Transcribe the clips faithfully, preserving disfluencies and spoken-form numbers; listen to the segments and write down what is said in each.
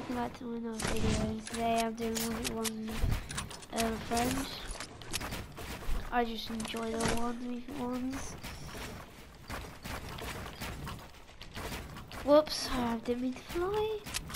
welcome back to another video. Today I'm doing one v one with um, friends. I just enjoy the one v ones. Whoops, I didn't mean to fly.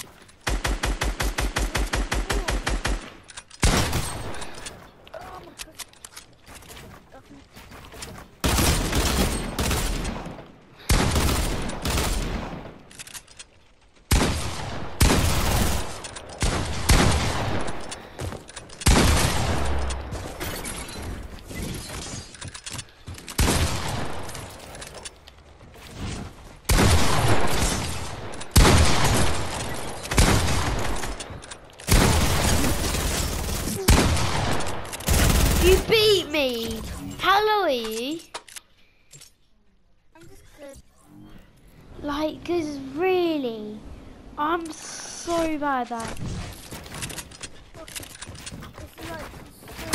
You beat me! How low are you? I'm just good. Like, cause really, I'm so bad at that. It's like so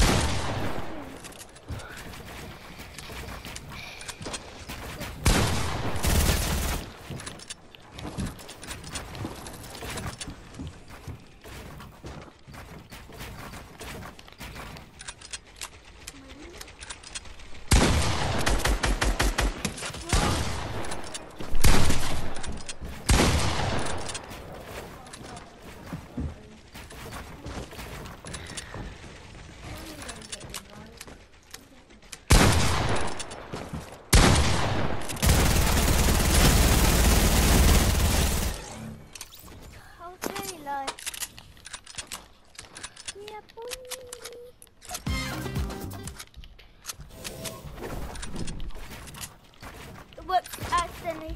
yeah, boy. Whoops, accidentally.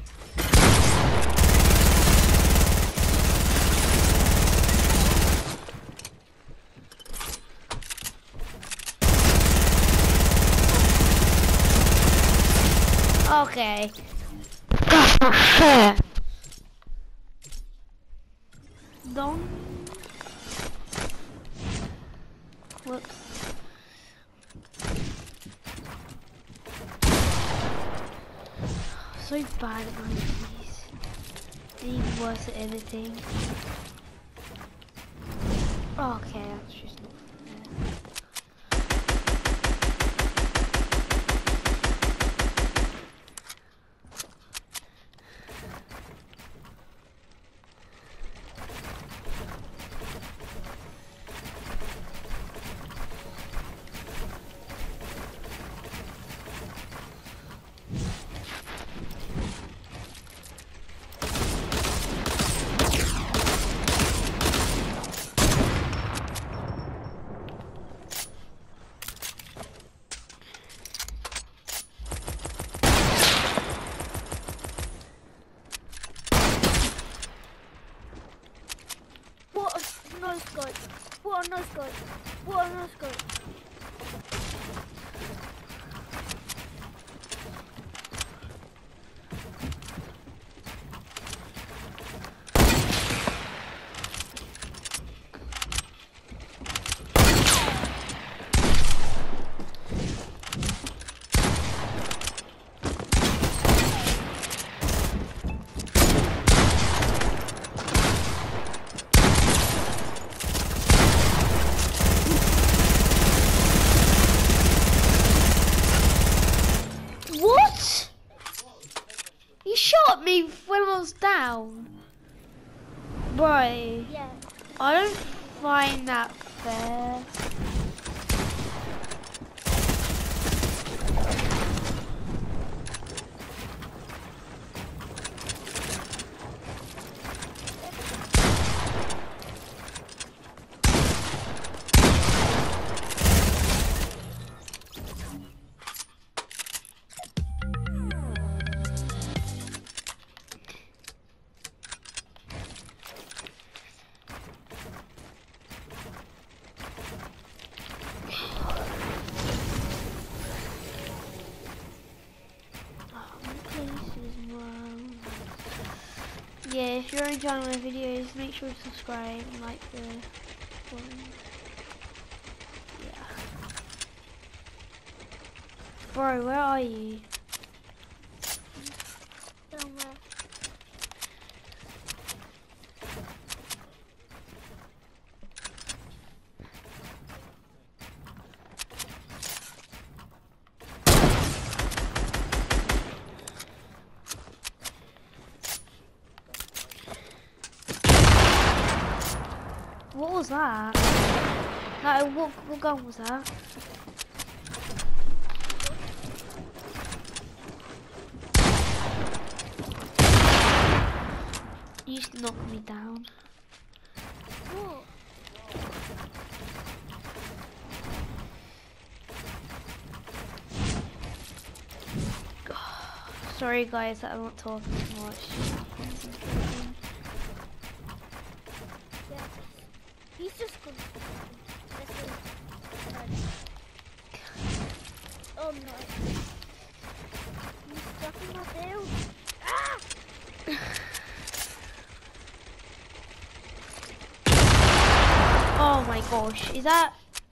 Okay. That's not fair. Don't. Whoops. So bad at my keys. Even worse at editing. Oh, okay, that's just not fair. What a no scope. What a no scope. What a no scope. What? You shot me when I was down. Bro, Yeah. I don't find that fair. Yeah, if you're enjoying my videos, make sure to subscribe and like the one. Yeah. Bro, where are you? Somewhere. What was that? Like, what, what gun was that? You used to knock me down. What? Sorry guys that I'm not talking too much. Yeah. He's just gonna. Oh no. He's stuck in my tail. Ah! Oh my gosh, is that?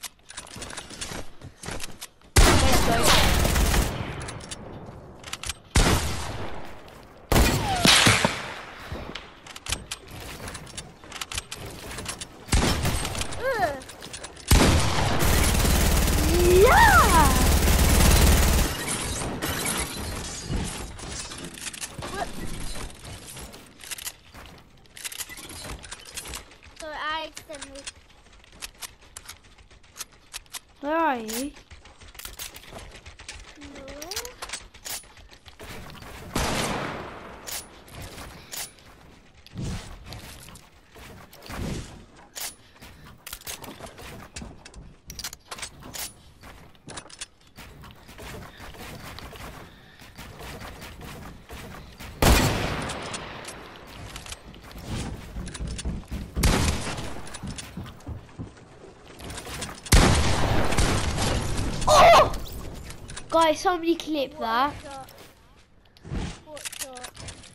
Let's go. Where are you? No. Guys, somebody clip What that. shot? What shot?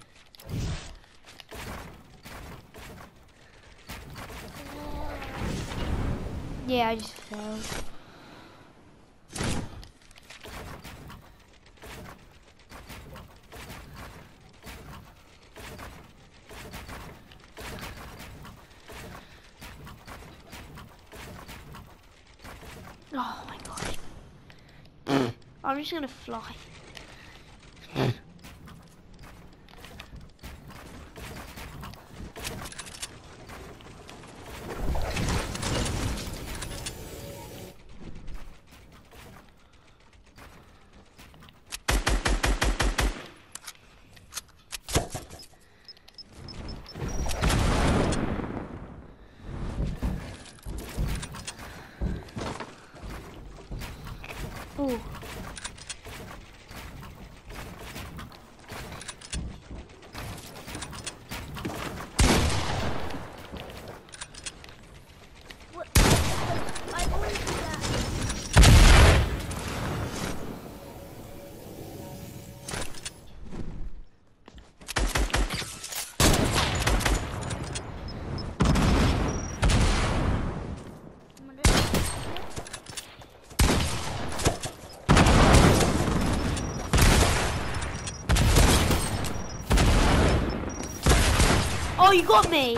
Yeah, I just fell. Oh my gosh. I'm just gonna fly. Ooh. What? I always do that. Oh, you got me.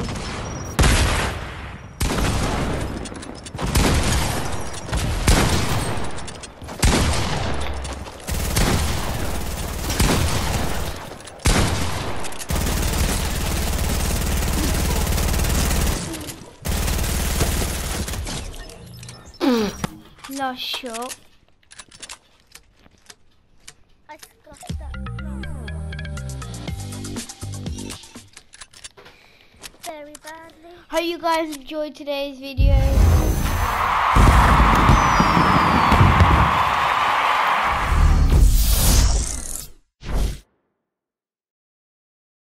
Last shot. I scuffed that. Very badly. Hope you guys enjoyed today's video.